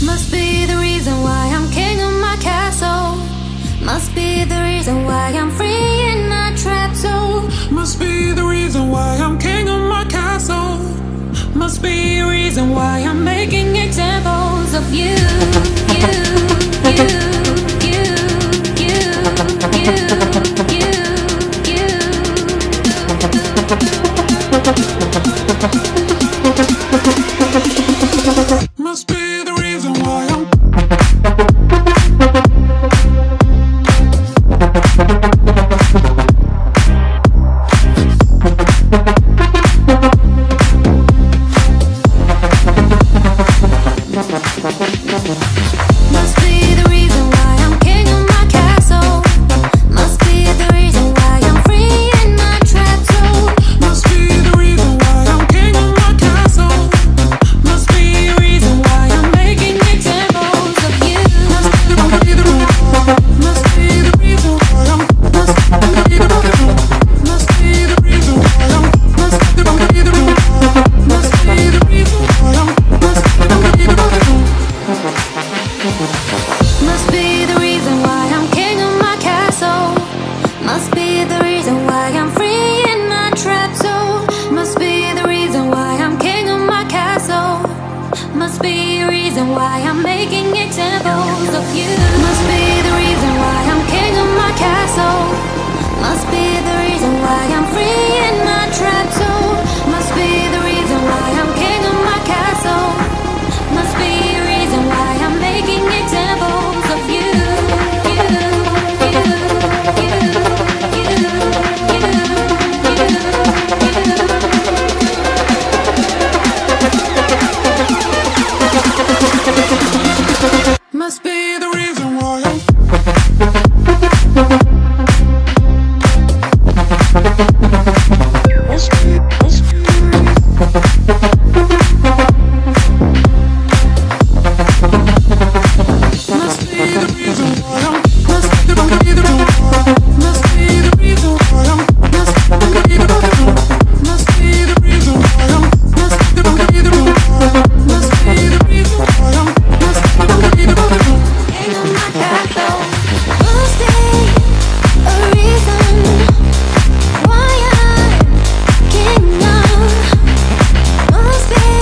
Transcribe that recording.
Must be the reason why I'm king of my castle. Must be the reason why I'm free in a trap soul. Must be the reason why I'm king of my castle. Must be a reason why I'm making examples of you, you, you, you, you, you, you, you. Must be the reason why I'm Must be the reason why I'm king of my castle. Must be the reason why I'm free in my trap soul. Must be the reason why I'm king of my castle. Must be a reason why I'm making examples of you. Must be the reason why I'm must be the reason why I'm must be the reason why I'm Must be the reason why I'm king of my castle. Must be the reason why I'm free in my trap soul. Must be the reason why I'm king of my castle. Must be a reason why I'm making examples of you. Must be the reason why I'm king of my castle. Must be the reason why I'm free in my trap soul. Must be the reason why I'm king of my castle.